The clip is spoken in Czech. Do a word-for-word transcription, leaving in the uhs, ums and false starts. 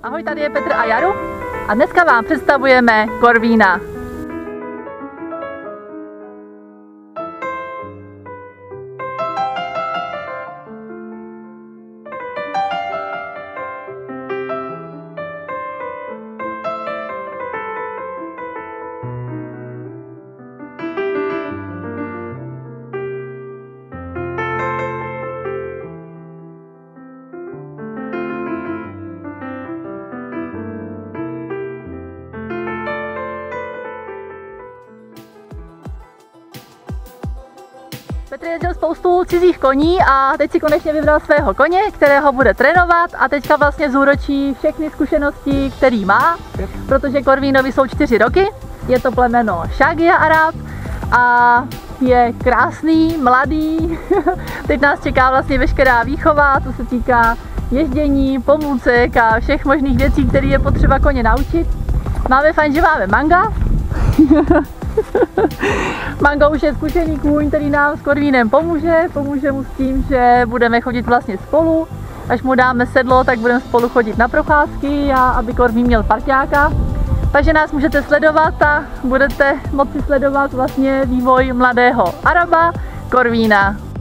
Ahoj, tady je Petr a Jaru a dneska vám představujeme Corvina. Petr jezdil spoustu cizích koní a teď si konečně vybral svého koně, kterého bude trénovat a teďka vlastně zúročí všechny zkušenosti, který má, protože Corvinovi jsou čtyři roky, je to plemeno Shagia Arab a je krásný, mladý, teď nás čeká vlastně veškerá výchova, co se týká ježdění, pomůcek a všech možných věcí, které je potřeba koně naučit. Máme fajn, že máme Manga. Mango už je zkušený kůň, který nám s Corvinem pomůže, pomůže mu s tím, že budeme chodit vlastně spolu. Až mu dáme sedlo, tak budeme spolu chodit na procházky a aby Corvin měl parťáka. Takže nás můžete sledovat a budete moci sledovat vlastně vývoj mladého Araba Corvina.